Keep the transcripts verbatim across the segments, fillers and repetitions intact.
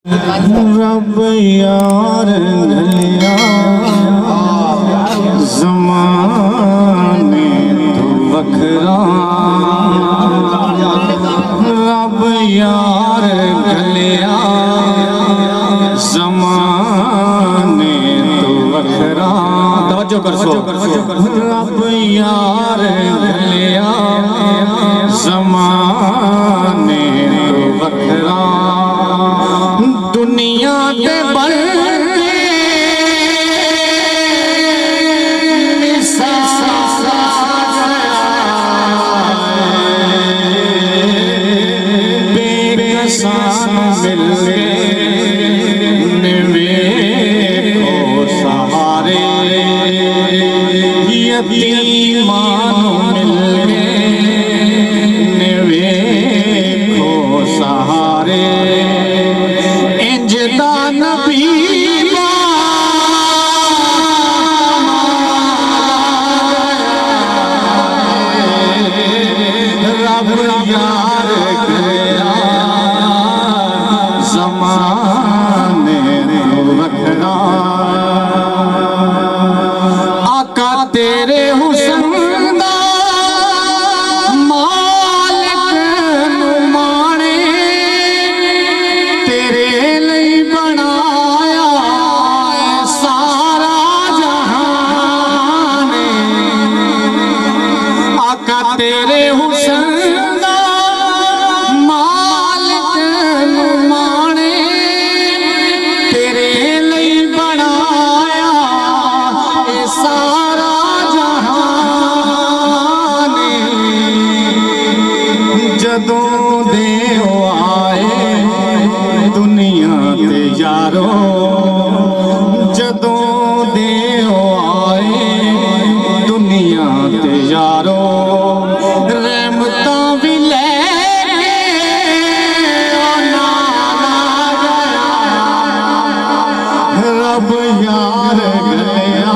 रब यार गलिया ज़माने तो वखरा, रब यार गलिया ज़माने तो वखरा। तवज्जो कर सो, रब यार गलिया ज़माने तो वखरा। दुनिया के बल बेकसान मिल गए को सहारे, यतीमान मिल गए को सहारे। रब यार गया ज़माने तो वखरा। आका तेरे हुस्न दा मालिक नूं माणे, तेरे लिए बनाया सारा जहान। आका तेरे हुस्न जदों दे आए दुनिया ते यारो, जदों दे आए दुनिया ते यारो। रहमतां भी लैके रब यार गया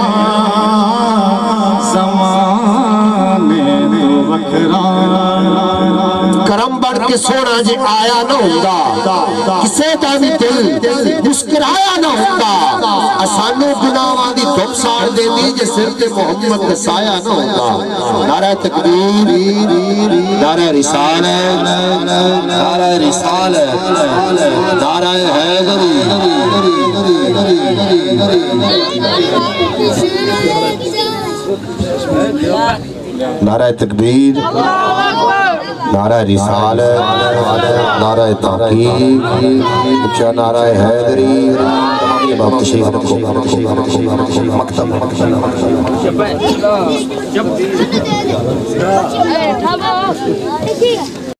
ज़माने तो वखरा। करम बढ़ के सोना जे आया न होंदा, किसे दा भी दिल मुस्कुराया न होंदा। असानू गुनाहां दी धुप साड़ देंदी जे सिर ते मोहम्मद दा साया न होंदा। नारा तकबीर, नारा रिसालत, नारा रिसालत, नारा हैदरी। नारा तकबीर, नारा रिसालत, नारा तहकीक, ऊंचा नारा हैदरी। बाप तशरीफ रखो, मकतब